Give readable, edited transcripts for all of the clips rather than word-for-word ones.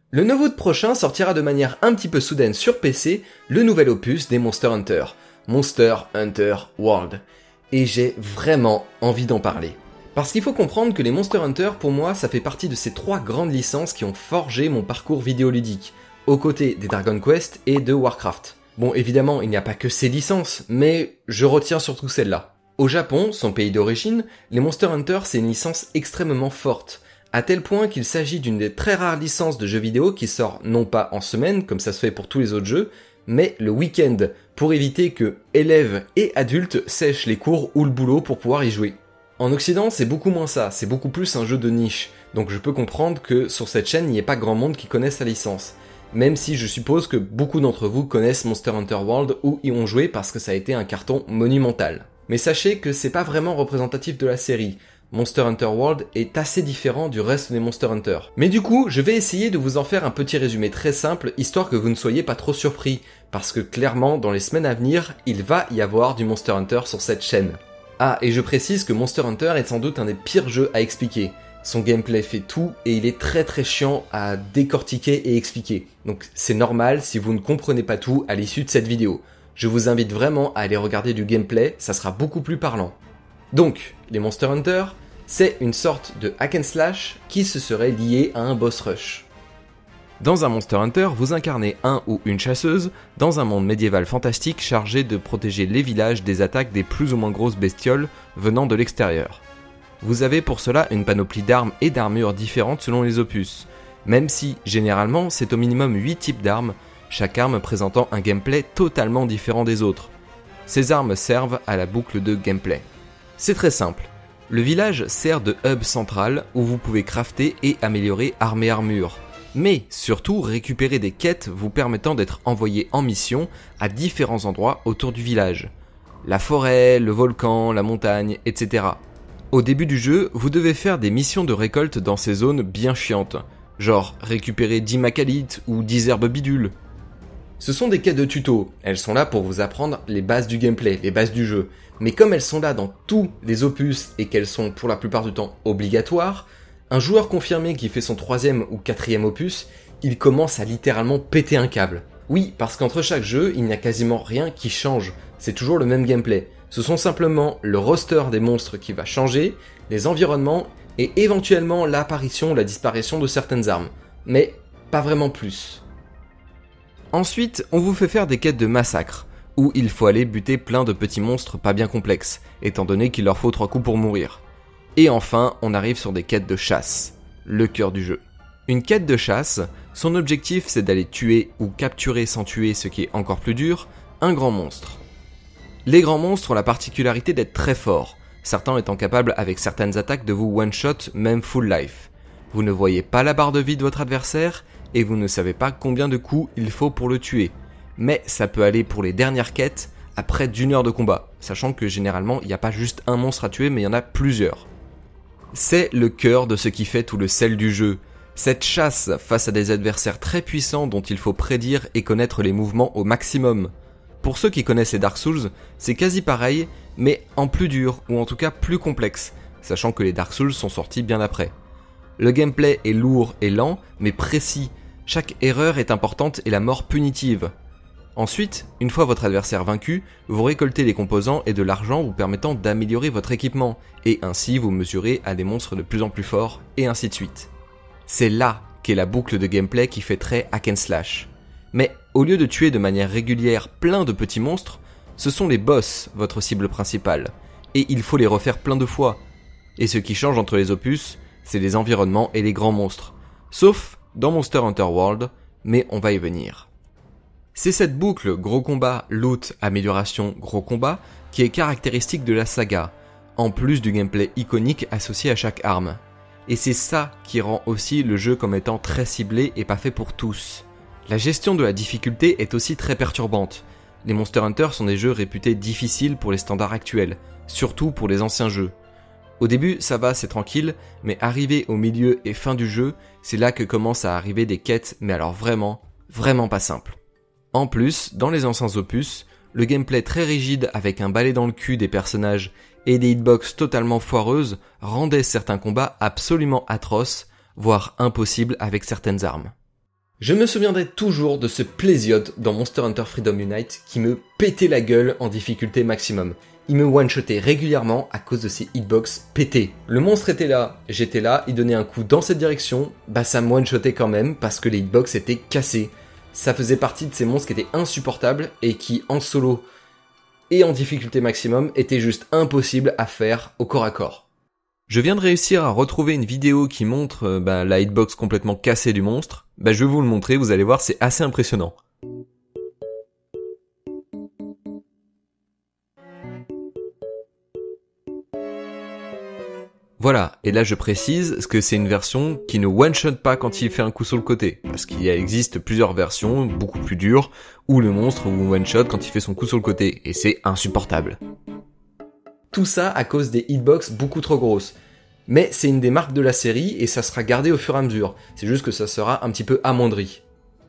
Le 9 août prochain sortira de manière un petit peu soudaine sur PC le nouvel opus des Monster Hunter, Monster Hunter World. Et j'ai vraiment envie d'en parler. Parce qu'il faut comprendre que les Monster Hunter, pour moi, ça fait partie de ces 3 grandes licences qui ont forgé mon parcours vidéoludique, aux côtés des Dragon Quest et de Warcraft. Bon, évidemment, il n'y a pas que ces licences, mais je retiens surtout celle-là. Au Japon, son pays d'origine, les Monster Hunter, c'est une licence extrêmement forte, à tel point qu'il s'agit d'une des très rares licences de jeux vidéo qui sort non pas en semaine, comme ça se fait pour tous les autres jeux, mais le week-end, pour éviter que élèves et adultes sèchent les cours ou le boulot pour pouvoir y jouer. En Occident, c'est beaucoup moins ça, c'est beaucoup plus un jeu de niche, donc je peux comprendre que sur cette chaîne, il n'y ait pas grand monde qui connaisse la licence. Même si je suppose que beaucoup d'entre vous connaissent Monster Hunter World ou y ont joué parce que ça a été un carton monumental. Mais sachez que c'est pas vraiment représentatif de la série. Monster Hunter World est assez différent du reste des Monster Hunter. Mais du coup, je vais essayer de vous en faire un petit résumé très simple, histoire que vous ne soyez pas trop surpris, parce que clairement, dans les semaines à venir, il va y avoir du Monster Hunter sur cette chaîne. Ah, et je précise que Monster Hunter est sans doute un des pires jeux à expliquer. Son gameplay fait tout, et il est très très chiant à décortiquer et expliquer. Donc c'est normal si vous ne comprenez pas tout à l'issue de cette vidéo. Je vous invite vraiment à aller regarder du gameplay, ça sera beaucoup plus parlant. Donc, les Monster Hunter, c'est une sorte de hack and slash qui se serait lié à un boss rush. Dans un Monster Hunter, vous incarnez un ou une chasseuse dans un monde médiéval fantastique chargé de protéger les villages des attaques des plus ou moins grosses bestioles venant de l'extérieur. Vous avez pour cela une panoplie d'armes et d'armures différentes selon les opus, même si généralement c'est au minimum 8 types d'armes, chaque arme présentant un gameplay totalement différent des autres. Ces armes servent à la boucle de gameplay. C'est très simple. Le village sert de hub central où vous pouvez crafter et améliorer armes et armures. Mais surtout récupérer des quêtes vous permettant d'être envoyé en mission à différents endroits autour du village. La forêt, le volcan, la montagne, etc. Au début du jeu, vous devez faire des missions de récolte dans ces zones bien chiantes, genre récupérer 10 macalites ou 10 herbes bidules. Ce sont des quêtes de tuto, elles sont là pour vous apprendre les bases du gameplay, les bases du jeu. Mais comme elles sont là dans tous les opus et qu'elles sont pour la plupart du temps obligatoires, un joueur confirmé qui fait son 3e ou 4e opus, il commence à littéralement péter un câble. Oui, parce qu'entre chaque jeu, il n'y a quasiment rien qui change, c'est toujours le même gameplay. Ce sont simplement le roster des monstres qui va changer, les environnements et éventuellement l'apparition ou la disparition de certaines armes. Mais pas vraiment plus. Ensuite, on vous fait faire des quêtes de massacre, où il faut aller buter plein de petits monstres pas bien complexes, étant donné qu'il leur faut 3 coups pour mourir. Et enfin, on arrive sur des quêtes de chasse, le cœur du jeu. Une quête de chasse, son objectif c'est d'aller tuer ou capturer sans tuer, ce qui est encore plus dur, un grand monstre. Les grands monstres ont la particularité d'être très forts, certains étant capables avec certaines attaques de vous one-shot même full life. Vous ne voyez pas la barre de vie de votre adversaire et vous ne savez pas combien de coups il faut pour le tuer. Mais ça peut aller pour les dernières quêtes à près d'1 heure de combat, sachant que généralement il n'y a pas juste un monstre à tuer mais il y en a plusieurs. C'est le cœur de ce qui fait tout le sel du jeu. Cette chasse face à des adversaires très puissants dont il faut prédire et connaître les mouvements au maximum. Pour ceux qui connaissent les Dark Souls, c'est quasi pareil, mais en plus dur, ou en tout cas plus complexe, sachant que les Dark Souls sont sortis bien après. Le gameplay est lourd et lent, mais précis. Chaque erreur est importante et la mort punitive. Ensuite, une fois votre adversaire vaincu, vous récoltez des composants et de l'argent vous permettant d'améliorer votre équipement, et ainsi vous mesurez à des monstres de plus en plus forts, et ainsi de suite. C'est là qu'est la boucle de gameplay qui fait très hack and slash. Mais au lieu de tuer de manière régulière plein de petits monstres, ce sont les boss votre cible principale, et il faut les refaire plein de fois. Et ce qui change entre les opus, c'est les environnements et les grands monstres, sauf dans Monster Hunter World, mais on va y venir. C'est cette boucle gros combat, loot, amélioration, gros combat qui est caractéristique de la saga, en plus du gameplay iconique associé à chaque arme. Et c'est ça qui rend aussi le jeu comme étant très ciblé et pas fait pour tous. La gestion de la difficulté est aussi très perturbante. Les Monster Hunter sont des jeux réputés difficiles pour les standards actuels, surtout pour les anciens jeux. Au début, ça va, c'est tranquille, mais arrivé au milieu et fin du jeu, c'est là que commencent à arriver des quêtes, mais alors vraiment pas simples. En plus, dans les anciens opus, le gameplay très rigide avec un balai dans le cul des personnages et des hitbox totalement foireuses rendait certains combats absolument atroces, voire impossibles avec certaines armes. Je me souviendrai toujours de ce plésiote dans Monster Hunter Freedom Unite qui me pétait la gueule en difficulté maximum. Il me one-shotait régulièrement à cause de ses hitbox pétés. Le monstre était là, j'étais là, il donnait un coup dans cette direction, bah ça me one-shotait quand même parce que les hitbox étaient cassés. Ça faisait partie de ces monstres qui étaient insupportables et qui en solo et en difficulté maximum étaient juste impossibles à faire au corps à corps. Je viens de réussir à retrouver une vidéo qui montre la hitbox complètement cassée du monstre. Je vais vous le montrer, vous allez voir, c'est assez impressionnant. Voilà, et là je précise que c'est une version qui ne one-shot pas quand il fait un coup sur le côté, parce qu'il existe plusieurs versions, beaucoup plus dures, où le monstre vous one-shot quand il fait son coup sur le côté, et c'est insupportable. Tout ça à cause des hitbox beaucoup trop grosses. Mais c'est une des marques de la série, et ça sera gardé au fur et à mesure, c'est juste que ça sera un petit peu amoindri.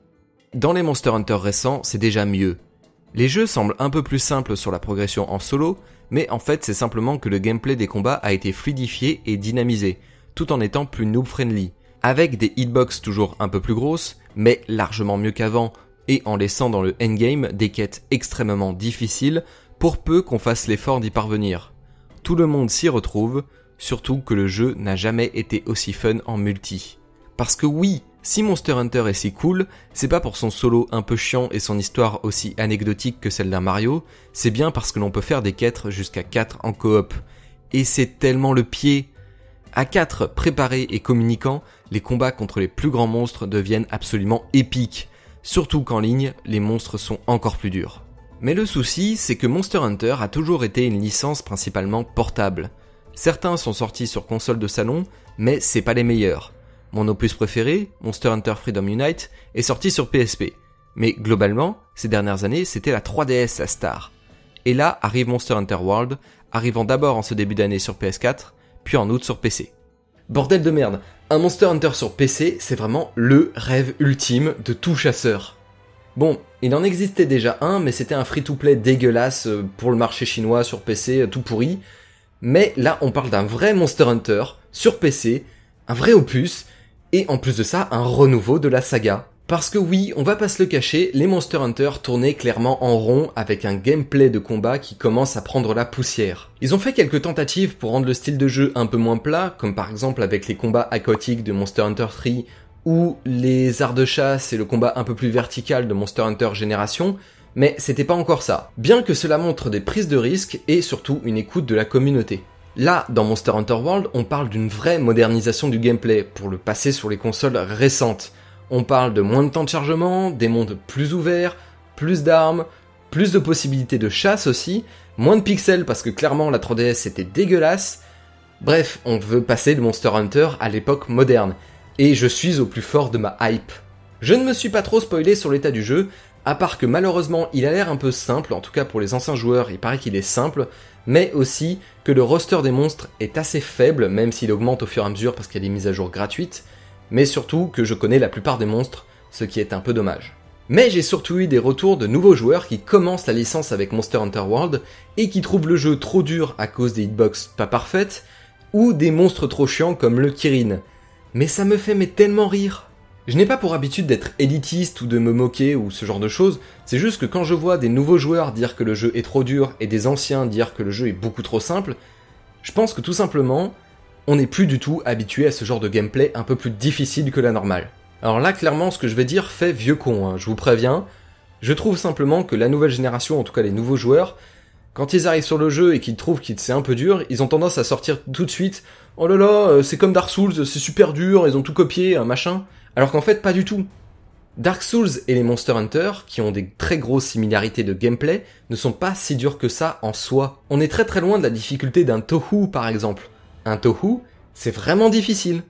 Dans les Monster Hunter récents, c'est déjà mieux. Les jeux semblent un peu plus simples sur la progression en solo, mais en fait c'est simplement que le gameplay des combats a été fluidifié et dynamisé, tout en étant plus noob-friendly, avec des hitbox toujours un peu plus grosses, mais largement mieux qu'avant, et en laissant dans le endgame des quêtes extrêmement difficiles, pour peu qu'on fasse l'effort d'y parvenir. Tout le monde s'y retrouve, surtout que le jeu n'a jamais été aussi fun en multi. Parce que oui, si Monster Hunter est si cool, c'est pas pour son solo un peu chiant et son histoire aussi anecdotique que celle d'un Mario, c'est bien parce que l'on peut faire des quêtes jusqu'à 4 en coop. Et c'est tellement le pied. À 4 préparés et communiquant, les combats contre les plus grands monstres deviennent absolument épiques. Surtout qu'en ligne, les monstres sont encore plus durs. Mais le souci, c'est que Monster Hunter a toujours été une licence principalement portable. Certains sont sortis sur console de salon, mais c'est pas les meilleurs. Mon opus préféré, Monster Hunter Freedom Unite, est sorti sur PSP. Mais globalement, ces dernières années, c'était la 3DS la star. Et là arrive Monster Hunter World, arrivant d'abord en ce début d'année sur PS4, puis en août sur PC. Bordel de merde, un Monster Hunter sur PC, c'est vraiment le rêve ultime de tout chasseur. Bon, il en existait déjà un, mais c'était un free-to-play dégueulasse pour le marché chinois sur PC, tout pourri. Mais là, on parle d'un vrai Monster Hunter sur PC, un vrai opus, et en plus de ça, un renouveau de la saga. Parce que oui, on va pas se le cacher, les Monster Hunter tournaient clairement en rond avec un gameplay de combat qui commence à prendre la poussière. Ils ont fait quelques tentatives pour rendre le style de jeu un peu moins plat, comme par exemple avec les combats aquatiques de Monster Hunter 3, ou les arts de chasse et le combat un peu plus vertical de Monster Hunter Génération, mais c'était pas encore ça. Bien que cela montre des prises de risques et surtout une écoute de la communauté. Là, dans Monster Hunter World, on parle d'une vraie modernisation du gameplay pour le passer sur les consoles récentes. On parle de moins de temps de chargement, des mondes plus ouverts, plus d'armes, plus de possibilités de chasse aussi, moins de pixels parce que clairement la 3DS était dégueulasse. Bref, on veut passer de Monster Hunter à l'époque moderne. Et je suis au plus fort de ma hype. Je ne me suis pas trop spoilé sur l'état du jeu, à part que malheureusement il a l'air un peu simple, en tout cas pour les anciens joueurs il paraît qu'il est simple, mais aussi que le roster des monstres est assez faible, même s'il augmente au fur et à mesure parce qu'il y a des mises à jour gratuites, mais surtout que je connais la plupart des monstres, ce qui est un peu dommage. Mais j'ai surtout eu des retours de nouveaux joueurs qui commencent la licence avec Monster Hunter World et qui trouvent le jeu trop dur à cause des hitbox pas parfaites, ou des monstres trop chiants comme le Kirin. Mais ça me fait tellement rire. Je n'ai pas pour habitude d'être élitiste ou de me moquer ou ce genre de choses, c'est juste que quand je vois des nouveaux joueurs dire que le jeu est trop dur et des anciens dire que le jeu est beaucoup trop simple, je pense que tout simplement, on n'est plus du tout habitué à ce genre de gameplay un peu plus difficile que la normale. Alors là, clairement, ce que je vais dire fait vieux con, je vous préviens. Je trouve simplement que la nouvelle génération, en tout cas les nouveaux joueurs, quand ils arrivent sur le jeu et qu'ils trouvent que c'est un peu dur, ils ont tendance à sortir tout de suite « Oh là là, c'est comme Dark Souls, c'est super dur, ils ont tout copié, machin ». Alors qu'en fait, pas du tout. Dark Souls et les Monster Hunter, qui ont des très grosses similarités de gameplay, ne sont pas si durs que ça en soi. On est très très loin de la difficulté d'un Touhou par exemple. Un Touhou, c'est vraiment difficile.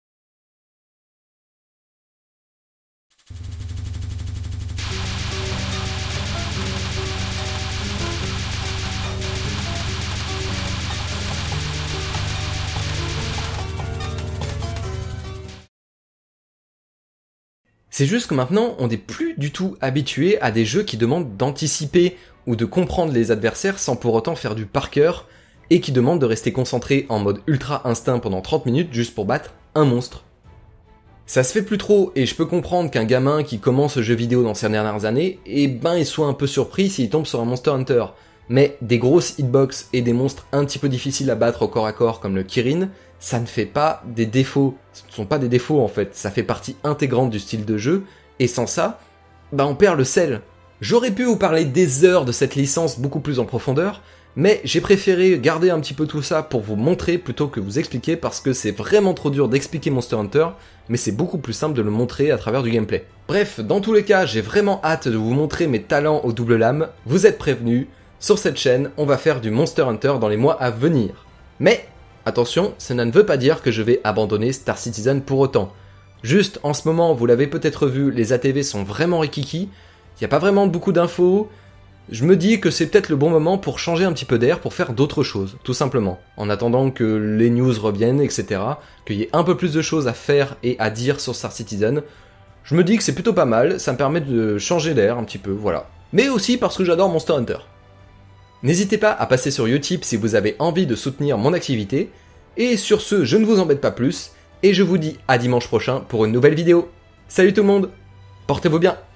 C'est juste que maintenant, on n'est plus du tout habitué à des jeux qui demandent d'anticiper ou de comprendre les adversaires sans pour autant faire du par cœur, et qui demandent de rester concentré en mode ultra instinct pendant 30 minutes juste pour battre un monstre. Ça se fait plus trop, et je peux comprendre qu'un gamin qui commence le jeu vidéo dans ces dernières années, il soit un peu surpris s'il tombe sur un Monster Hunter. Mais des grosses hitbox et des monstres un petit peu difficiles à battre au corps à corps comme le Kirin, ça ne fait pas des défauts. Ce ne sont pas des défauts en fait, ça fait partie intégrante du style de jeu, et sans ça, on perd le sel. J'aurais pu vous parler des heures de cette licence beaucoup plus en profondeur, mais j'ai préféré garder un petit peu tout ça pour vous montrer plutôt que vous expliquer parce que c'est vraiment trop dur d'expliquer Monster Hunter, mais c'est beaucoup plus simple de le montrer à travers du gameplay. Bref, dans tous les cas, j'ai vraiment hâte de vous montrer mes talents au double lame, vous êtes prévenus, sur cette chaîne, on va faire du Monster Hunter dans les mois à venir. Mais, attention, cela ne veut pas dire que je vais abandonner Star Citizen pour autant. Juste, en ce moment, vous l'avez peut-être vu, les ATV sont vraiment rikiki, il n'y a pas vraiment beaucoup d'infos. Je me dis que c'est peut-être le bon moment pour changer un petit peu d'air, pour faire d'autres choses, tout simplement. En attendant que les news reviennent, etc., qu'il y ait un peu plus de choses à faire et à dire sur Star Citizen, je me dis que c'est plutôt pas mal, ça me permet de changer d'air un petit peu, voilà. Mais aussi parce que j'adore Monster Hunter. N'hésitez pas à passer sur Utip si vous avez envie de soutenir mon activité, et sur ce, je ne vous embête pas plus, et je vous dis à dimanche prochain pour une nouvelle vidéo. Salut tout le monde, portez-vous bien.